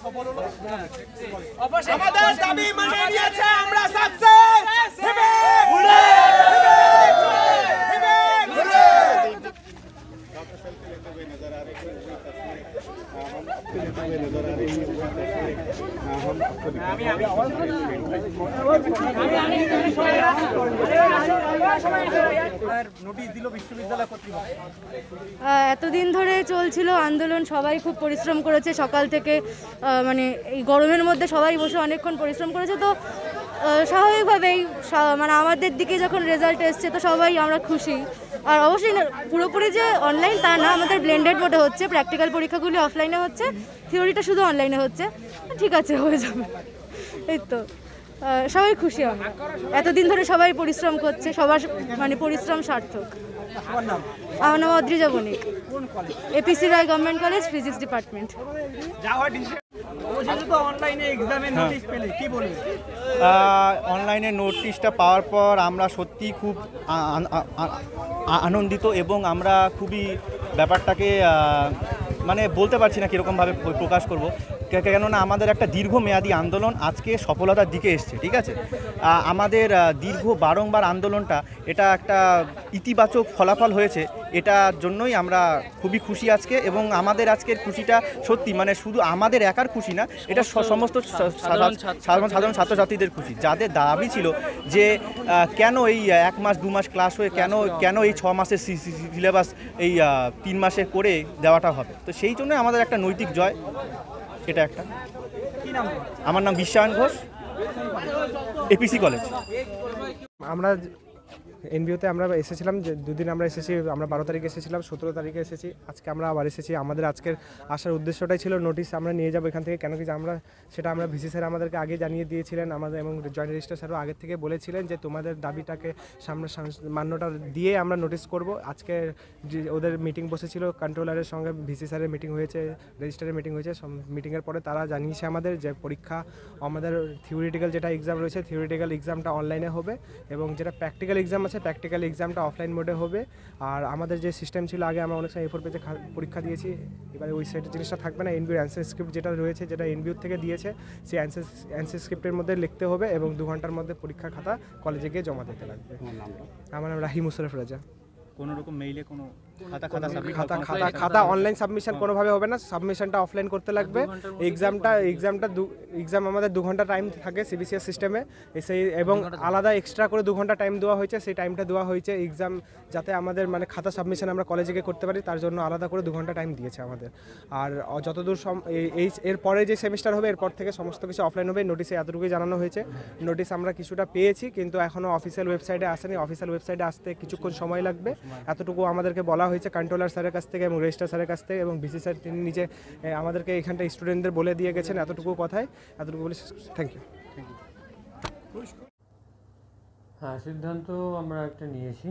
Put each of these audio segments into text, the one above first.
আমাদের দাবি মানে নিয়েছে, আমরা সাকসেস হবে। এতদিন ধরে চলছিল আন্দোলন, সবাই খুব পরিশ্রম করেছে সকাল থেকে, মানে এই গরমের মধ্যে সবাই বসে অনেকক্ষণ পরিশ্রম করেছে। তো স্বাভাবিকভাবেই মানে আমাদের দিকে যখন রেজাল্ট এসছে তো সবাই আমরা খুশি। আর অবশ্যই পুরোপুরি যে অনলাইন তা না, আমাদের ব্লেন্ডেড মোডে হচ্ছে, প্র্যাকটিক্যাল পরীক্ষাগুলি অফলাইনে হচ্ছে, থিওরিটা শুধু অনলাইনে হচ্ছে। ঠিক আছে, হয়ে যাবে। এই তো সবাই খুশি হবে, এতদিন ধরে সবাই পরিশ্রম করছে, সবার মানে পরিশ্রম সার্থক। আমার নাম Adrija Banik, APC Ray government college, physics department. অনলাইনে নোটিশটা পাওয়ার পর আমরা সত্যি খুব আনন্দিত এবং আমরা খুবই ব্যাপারটাকে মানে বলতে পারছি না কীরকমভাবে প্রকাশ করব, কেননা আমাদের একটা দীর্ঘমেয়াদী আন্দোলন আজকে সফলতার দিকে এসছে। ঠিক আছে, আমাদের দীর্ঘ বারংবার আন্দোলনটা এটা একটা ইতিবাচক ফলাফল হয়েছে, এটার জন্যই আমরা খুবই খুশি আজকে। এবং আমাদের আজকের খুশিটা সত্যি মানে শুধু আমাদের একার খুশি না, এটা সমস্ত সাধারণ ছাত্রছাত্রীদের খুশি, যাদের দাবি ছিল যে কেন এই 1 মাস 2 মাস ক্লাস হয়ে কেন এই 6 মাসের সিলেবাস এই 3 মাসে করে দেওয়াটা হবে। তো সেই জন্য আমাদের একটা নৈতিক জয় এটা একটা। আমার নাম বিশ্বায়ন ঘোষ, এপিসি কলেজ। আমরা এনবিওতে আমরা এসেছিলাম, যে দুদিন আমরা এসেছি, আমরা 12 তারিখে এসেছিলাম, 17 তারিখে এসেছি, আজকে আমরা আবার এসেছি। আমাদের আজকের আসার উদ্দেশ্যটাই ছিল নোটিশ আমরা নিয়ে যাবো এখান থেকে, কেন কি আমরা ভিসি স্যার আমাদেরকে আগে জানিয়ে দিয়েছিলেন, আমাদের এবং জয়েন্ট রেজিস্ট্রার স্যারও আগের থেকে বলেছিলেন যে তোমাদের দাবিটাকে মান্যটা দিয়ে আমরা নোটিশ করব। আজকে ওদের মিটিং বসেছিল, কন্ট্রোলারের সঙ্গে ভিসি স্যারের মিটিং হয়েছে, রেজিস্ট্রারের মিটিং হয়েছে। মিটিংয়ের পরে তারা জানিয়েছে আমাদের যে পরীক্ষা, আমাদের থিওরিটিক্যাল যেটা এক্সাম রয়েছে, থিওরিটিক্যাল এক্সামটা অনলাইনে হবে এবং যেটা প্র্যাকটিক্যাল এক্সাম আছে, প্র্যাকটিক্যাল এক্সামটা অফলাইন মোডে হবে। আর আমাদের যে সিস্টেম ছিল আগে, আমরা অনেক সময় A4 পেজে পরীক্ষা দিয়েছি, এবারে ওই সাইড জিনিসটা থাকবে না। এনবিউর অ্যান্সার স্ক্রিপ্ট যেটা রয়েছে, যেটা এনবিউর থেকে দিয়েছে, সেই অ্যান্সার স্ক্রিপ্টের মধ্যে লিখতে হবে এবং 2 ঘন্টার মধ্যে পরীক্ষার খাতা কলেজে গিয়ে জমা দিতে লাগবে। আমার নাম রাহি মুশারফ রাজা। কোনো রকম মেইলে কোনো খাতা অনলাইন সাবমিশন কোনোভাবে হবে না, সাবমিশনটা অফলাইন করতে লাগবে। এক্সাম আমাদের 2 ঘন্টা টাইম থাকে সিবিসিএস সিস্টেমে, সেই এবং আলাদা এক্সট্রা করে 2 ঘন্টা টাইম দেওয়া হয়েছে। সেই টাইমটা দেওয়া হয়েছে এক্সাম যাতে আমাদের মানে খাতা সাবমিশন আমরা কলেজে গিয়ে করতে পারি, তার জন্য আলাদা করে 2 ঘন্টা টাইম দিয়েছে আমাদের। আর যতদূর এর পরে যে সেমিস্টার হবে, এরপর থেকে সমস্ত কিছু অফলাইন হবে। নোটিশে এতটুকুই জানানো হয়েছে। নোটিশ আমরা কিছুটা পেয়েছি, কিন্তু এখনও অফিসিয়াল ওয়েবসাইটে আসেনি। অফিসিয়াল ওয়েবসাইটে আসতে কিছুক্ষণ সময় লাগবে, এতটুকু আমাদেরকে বলা হয়েছে কন্ট্রোলার স্যারের কাছ থেকে এবং রেজিস্ট্রার স্যারের কাছ থেকে, এবং ভিসি স্যার তিনি নিজে আমাদেরকে এখানটা স্টুডেন্টদের বলে দিয়ে গেছেন। এতটুকু বলে থ্যাংক ইউ। হ্যাঁ, সিদ্ধান্ত আমরা একটা নিয়েছি,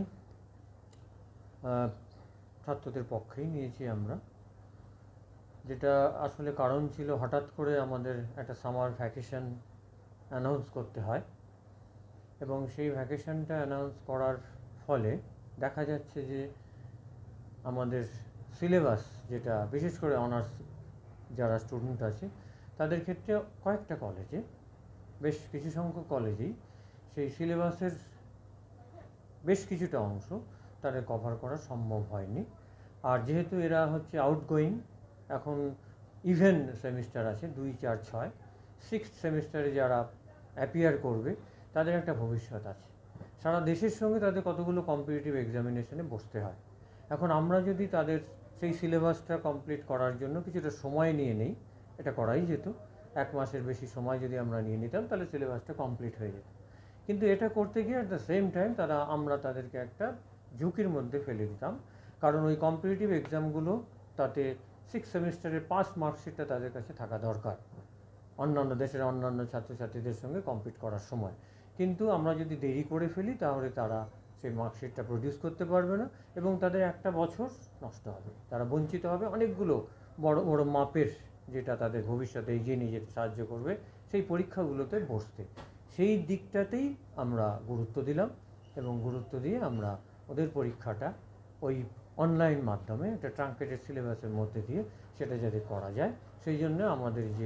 ছাত্রদের পক্ষেই নিয়েছি আমরা, যেটা আসলে কারণ ছিল হঠাৎ করে আমাদের একটা সামার ভ্যাকেশন অ্যানাউন্স করতে হয় এবং সেই ভ্যাকেশনটা অ্যানাউন্স করার ফলে দেখা যাচ্ছে যে আমাদের সিলেবাস, যেটা বিশেষ করে অনার্স যারা স্টুডেন্ট আছে তাদের ক্ষেত্রে কয়েকটা কলেজে, বেশ কিছু সংখ্যক কলেজেই সেই সিলেবাসের বেশ কিছুটা অংশ তাদের কভার করা সম্ভব হয়নি। আর যেহেতু এরা হচ্ছে আউটগোয়িং, এখন ইভেন সেমিস্টার আছে 2, 4, 6, 6th সেমিস্টারে যারা অ্যাপিয়ার করবে তাদের একটা ভবিষ্যৎ আছে। সারা দেশের সঙ্গে তাদের কতগুলো কম্পিটিটিভ এক্সামিনেশনে বসতে হয়। এখন আমরা যদি তাদের সেই সিলেবাসটা কমপ্লিট করার জন্য কিছুটা সময় নিয়ে নেই, এটা করাই যেত, 1 মাসের বেশি সময় যদি আমরা নিয়ে নিতাম তাহলে সিলেবাসটা কমপ্লিট হয়ে যেত। কিন্তু এটা করতে গিয়ে অ্যাট দ্য সেম টাইম আমরা তাদেরকে একটা ঝুঁকির মধ্যে ফেলে দিতাম, কারণ ওই কম্পিটিটিভ এক্সামগুলো তাতে 6th সেমিস্টারের পাস মার্কশিটটা তাদের কাছে থাকা দরকার অন্যান্য দেশের অন্যান্য ছাত্রছাত্রীদের সঙ্গে কম্পিট করার সময়। কিন্তু আমরা যদি দেরি করে ফেলি তাহলে তারা সেই মার্কশিটটা প্রডিউস করতে পারবে না এবং তাদের একটা বছর নষ্ট হবে, তারা বঞ্চিত হবে অনেকগুলো বড় বড় মাপের, যেটা তাদের ভবিষ্যতে এগিয়ে নিয়ে যেতে সাহায্য করবে সেই পরীক্ষাগুলোতে বসতে। সেই দিকটাতেই আমরা গুরুত্ব দিলাম এবং গুরুত্ব দিয়ে আমরা ওদের পরীক্ষাটা ওই অনলাইন মাধ্যমে একটা ট্রাঙ্কেটেড সিলেবাসের মধ্যে দিয়ে সেটা যাতে করা যায়, সেই জন্য আমাদের যে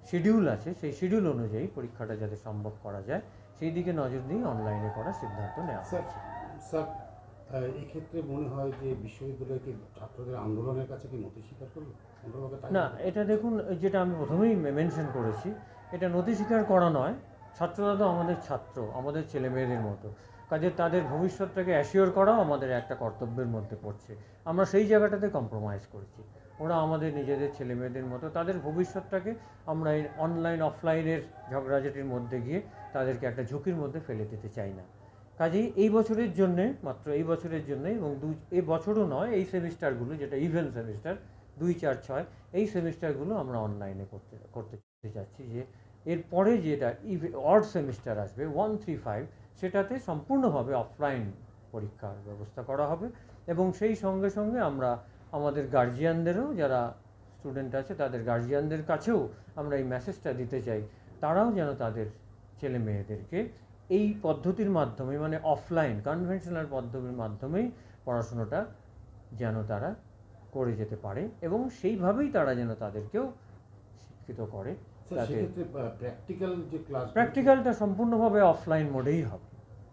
শিডিউল আছে, সেই শিডিউল অনুযায়ী পরীক্ষাটা যাতে সম্ভব করা যায় সেই দিকে নজর দিয়ে অনলাইনে করার সিদ্ধান্ত নেওয়া হয়েছে। স্যার, এই ক্ষেত্রে মনে হয় যে বিশ্ববিদ্যালয় কি ছাত্রদের আন্দোলনের কাছে কি নথি স্বীকার করবে? না, এটা দেখুন, যেটা আমি প্রথমেই মেনশন করেছি, এটা নথি স্বীকার করা নয়। ছাত্ররা তো আমাদের ছাত্র, আমাদের ছেলেমেয়েদের মতো, কাজে তাদের ভবিষ্যৎটাকে অ্যাসিওর করাও আমাদের একটা কর্তব্যের মধ্যে পড়ছে। আমরা সেই জায়গাটাতে কম্প্রোমাইজ করেছি। ওরা আমাদের নিজেদের ছেলেমেয়েদের মতো, তাদের ভবিষ্যৎটাকে আমরা এই অনলাইন অফলাইনের ঝগড়াঝাটির মধ্যে গিয়ে তাদেরকে একটা ঝুঁকির মধ্যে ফেলে দিতে চাই না। কাজেই এই বছরের জন্যে, মাত্র এই বছরের জন্যে, এবং এই বছরও নয়, এই সেমিস্টারগুলো যেটা ইভেন্ট সেমিস্টার 2, 4, 6 এই সেমিস্টারগুলো আমরা অনলাইনে করতে চাচ্ছি। যে এরপরে যেটা অড সেমিস্টার আসবে 1, 3, 5 সেটাতে সম্পূর্ণভাবে অফলাইন পরীক্ষার ব্যবস্থা করা হবে। এবং সেই সঙ্গে সঙ্গে আমরা আমাদের গার্জিয়ানদেরও, যারা স্টুডেন্ট আছে তাদের গার্জিয়ানদের কাছেও আমরা এই মেসেজটা দিতে চাই, তারাও যেন তাদের ছেলে মেয়েদেরকে এই পদ্ধতির মাধ্যমে, মানে অফলাইন কনভেনশনাল পদ্ধতির মাধ্যমেই পড়াশুনোটা যেন তারা করে যেতে পারে, এবং সেইভাবেই তারা যেন তাদেরকেও শিক্ষিত করে। তাতে প্র্যাকটিক্যালটা সম্পূর্ণভাবে অফলাইন মোডেই হবে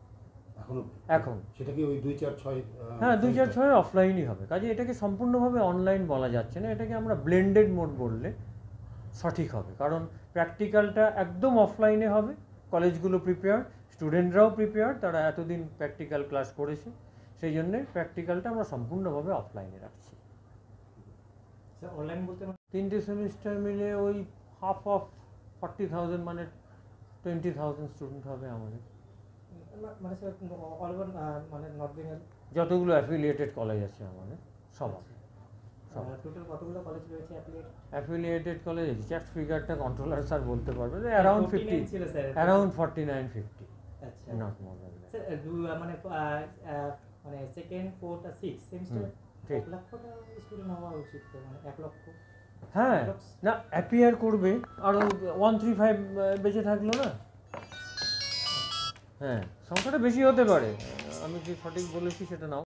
এখন। সেটা কি ওই 2, 4, 6? হ্যাঁ, 2, 4, 6 অফলাইনই হবে। কাজে এটাকে সম্পূর্ণভাবে অনলাইন বলা যাচ্ছে না, এটাকে আমরা ব্লেন্ডেড মোড বললে সঠিক হবে। কারণ প্র্যাকটিক্যালটা একদম অফলাইনে হবে, কলেজগুলো প্রিপেয়ার, স্টুডেন্টরাও প্রিপেয়ার, তারা এতদিন প্র্যাকটিক্যাল ক্লাস করেছে, সেই জন্যে প্র্যাকটিক্যালটা আমরা সম্পূর্ণভাবে অফলাইনে রাখছি। অনলাইন বলতে 3টে সেমিস্টার মিলে ওই হাফ অফ 40,000, মানে 20,000 স্টুডেন্ট হবে আমাদের। মানে স্যার অল ওভার মানে নর্থ বেঙ্গল যতগুলো অ্যাফিলিয়েটেড কলেজ আছে আমাদের সব। টোটাল কতগুলো কলেজ রয়েছে অ্যাফিলিয়েটেড কলেজ এক্সাক্ট ফিগারটা কন্ট্রোলার স্যার বলতে পারবে, অ্যারাউন্ড 50 ছিল স্যার, অ্যারাউন্ড 49-50। আচ্ছা, not more than that. Sir মানে মানে সেকেন্ড, ফোর্থ আর সিক্স সেমিস্টার ঠিক। 1 লক্ষটা স্টুডেন্ট হওয়া উচিত তো, মানে 1 লক্ষ। হ্যাঁ, না অ্যাপিয়ার করবে, আরও 135 বেঁচে থাকলো না। হ্যাঁ, সংখ্যাটা বেশি হতে পারে, আমি কি সঠিক বলেছি সেটা নাও।